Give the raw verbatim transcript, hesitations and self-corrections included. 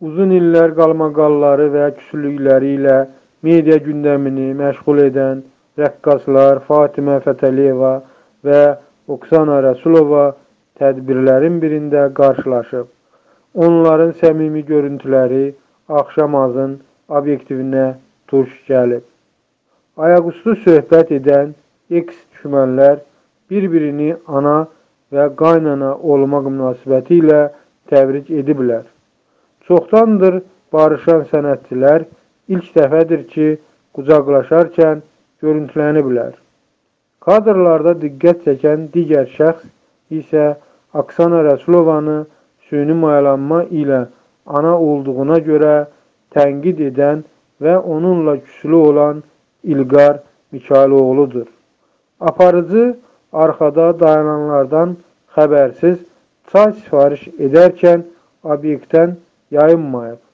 Uzun illər qalmaqalları və küslükləri ilə media gündəmini məşğul edən rəqqaslar Fatimə Fətəliyeva və Oksana Rəsulova tədbirlərin birində qarşılaşıb. Onların səmimi görüntüləri Axşamazın obyektivinə tuş gəlib. Ayaqüstü söhbət edən eks düşmənlər bir-birini ana və qaynana olmaq münasibəti ilə təbrik ediblər. Çoxdandır barışan sənətçilər ilk dəfədir ki, qucaqlaşarkən görüntüləniblər. Kadrlarda diqqət çəkən digər şəxs isə Oksana Rəsulovanı süni mayalanma ilə ana olduğuna görə tənqid edən və onunla küslü olan İlqar Mikayıloğludur. Aparıcı arxada dayananlardan xəbərsiz çay sifariş edərkən obyektdən yayınmayıb.